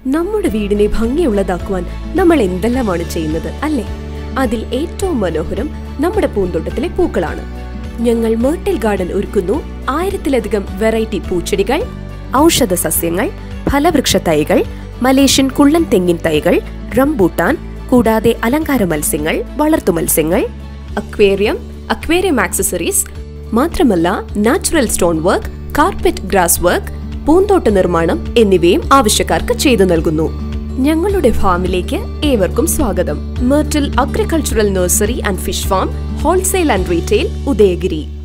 നമ്മുടെ വീടിനെ ഭംഗിയുള്ളതാക്കുവാൻ നമ്മൾ എന്തെല്ലാമാണ് ചെയ്യുന്നത് അല്ലേ? അതിൽ ഏറ്റവും മനോഹരം നമ്മുടെ പൂന്തോട്ടത്തിലെ പൂക്കളാണ്. ഞങ്ങൾ മെർട്ടിൽ ഗാർഡൻ ഒരുക്കുന്നു 1000-ലധികം വെറൈറ്റി പൂച്ചെടികൾ, ഔഷധ സസ്യങ്ങൾ, ഫലവൃക്ഷ തൈകൾ, മലേഷ്യൻ കുള്ളൻ തെങ്ങിൻ തൈകൾ, റംബൂട്ടാൻ, കൂടാതെ അലങ്കാര മത്സ്യങ്ങൾ, വളർത്തു മത്സ്യങ്ങൾ, അക്വേറിയം ആക്സസറീസ്, മാത്രമല്ല natural stone work, carpet grass work, പൂന്തോട്ട നിർമ്മാണം എന്നിവയും ആവശ്യക്കാർക്ക് ചെയ്തു നൽകുന്നു. ഞങ്ങളുടെ ഫാമിലേക്ക് ഏവർക്കും സ്വാഗതം. Myrtle agricultural nursery and fish farm, wholesale and retail, Udayagiri.